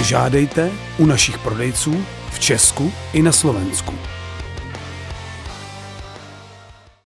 Vyžádejte u našich prodejců v Česku i na Slovensku.